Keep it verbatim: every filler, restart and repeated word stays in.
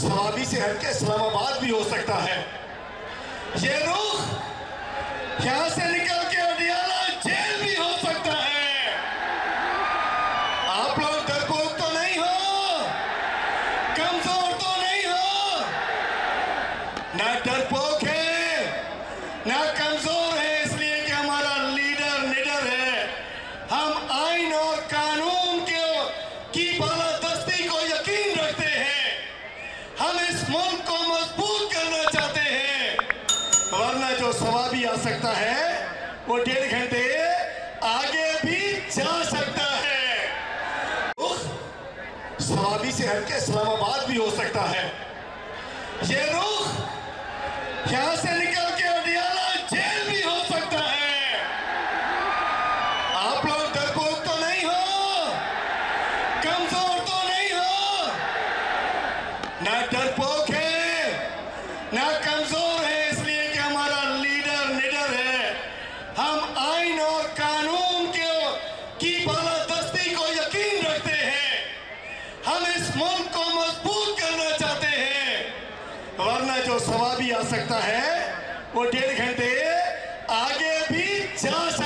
सवाबी से हटके इस्लामाबाद भी हो सकता है। ये रुख यहाँ से निकल के अडियाला जेल भी हो सकता है। आप लोग डरपोक तो नहीं हो, कमजोर तो नहीं हो, ना डरपोक है ना कमजोर है, इसलिए कि हमारा लीडर निडर है। हम आइन और कानून के की बालादस्ती को यकीन रखते हैं। हम इस मुल्क को मजबूत करना चाहते हैं, वरना जो सवाबी आ सकता है वो डेढ़ घंटे आगे भी जा सकता है। रुख सवाबी से हटके इस्लामाबाद भी हो सकता है। ये रुख यहाँ से निकल के अडियाला जेल भी हो सकता है। आप लोग डरपोक तो नहीं हो, कमजोर तो नहीं हो, ना डरपोक है ना कमजोर है, इसलिए कि हमारा लीडर निडर है। हम आइन और कानून के की बालादस्ती को यकीन रखते हैं। हम इस मुल्क को मजबूत करना चाहते हैं, वरना जो सवाबी आ सकता है वो डेढ़ घंटे आगे भी जा सकता है।